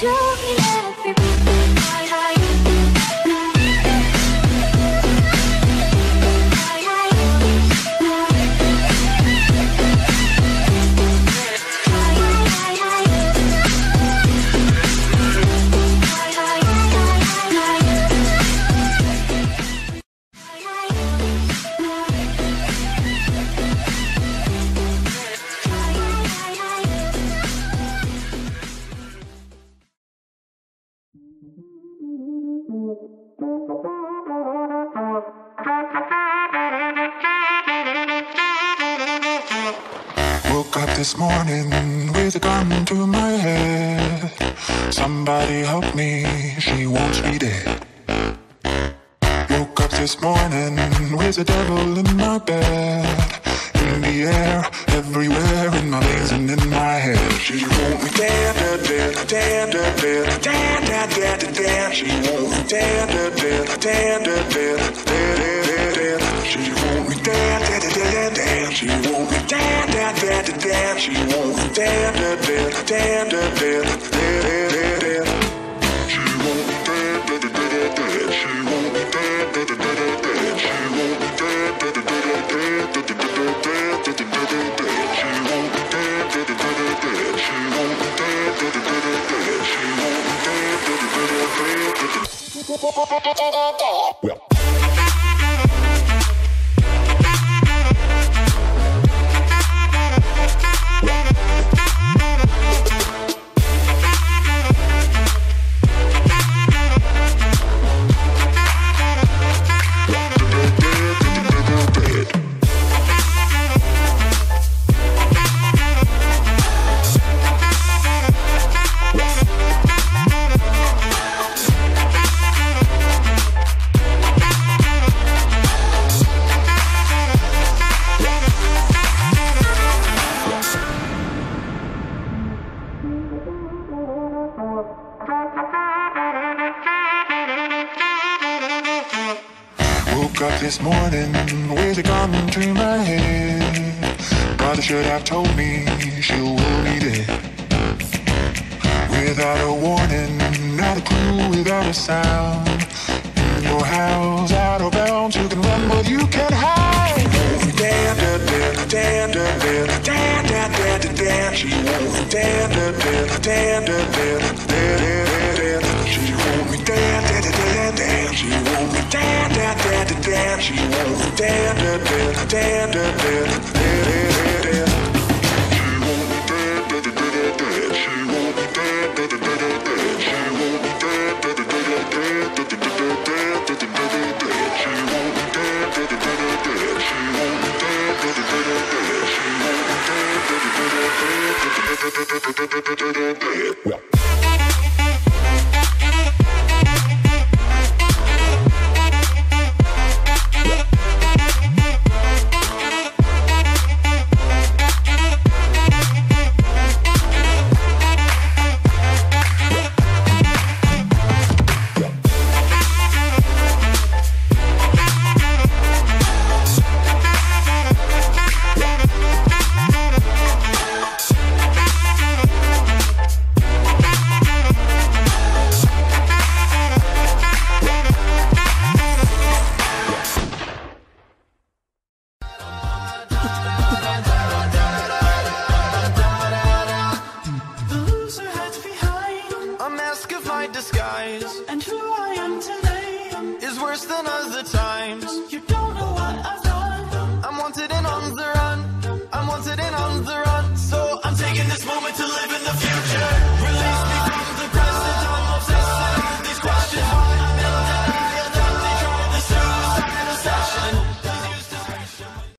Woke up this morning with a gun to my head. Somebody help me, she wants me dead. Woke up this morning with the devil in my bed. In the air, everywhere, in my veins and in my head. She wants me dead, dead, dead, dead, dead, dead, dead, dead, dead, dead. She wants me dead, dead, dead, dead, dead, dead, dead, dead, dead. She wants me dead, dead, dead, dead. She wants me dead, dead, dead, dead. She wants me dead, dead, dead, dead, dead, dead, dead, dead. She wants me dead, dead, dead, dead. She wants me dead, dead, dead, dead. She wants me dead, dead, dead, dead, dead, dead, dead, dead, dead. She wants me dead, dead, dead, dead. She wants me dead, dead, dead, dead. She wants me dead, dead, dead, dead. Well. Woke up this morning with a gun to my head. Brother should have told me she will be dead. Without a warning, not a clue, without a sound. In your house, out of bounds, you can run but you can't hide. Dead, dead, dead, dead, dead, dead, dead, dead, dead. She wants me dead, dead, dead, dead, dead, dead, dead. She wants me dead, dead, dead, dead. She wants me dead, dead, dead, dead. She wants me dead, dead, dead, dead, dead, dead, dead. She wants me dead, dead, dead, dead. She wants me dead, dead, dead, dead. She wants me dead, dead, dead, dead, dead, dead, dead, dead. She wants me dead, dead, dead, dead. She wants me dead, dead, dead, dead. She wants me dead, dead, dead, dead. Well. Disguise, and who I am today is worse than other times. You don't know what I've done. I'm wanted and on the